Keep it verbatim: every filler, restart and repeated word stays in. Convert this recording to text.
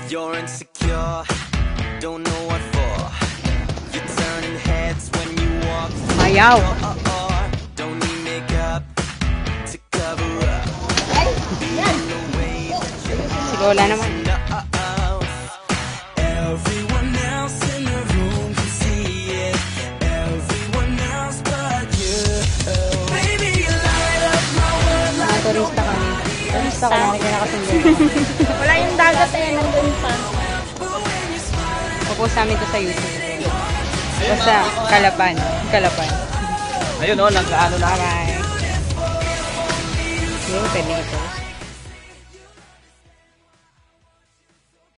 You're insecure, don't know what for. You're turning heads when you walk through Ayaw. the door. Don't need makeup to cover up. Being the way that you're Sige, wala naman. enough. Everyone else in the room can see it. Everyone else but you. Baby, you light up my world Mga like turista kami. Turista ka na kinakasundan. Wala yung dagat eh, nandun pa. Popost namin to sa YouTube. Basta, Kalapan. Kalapan. Ayun o, nagkaano na. Bye-bye. Yung pwede ito.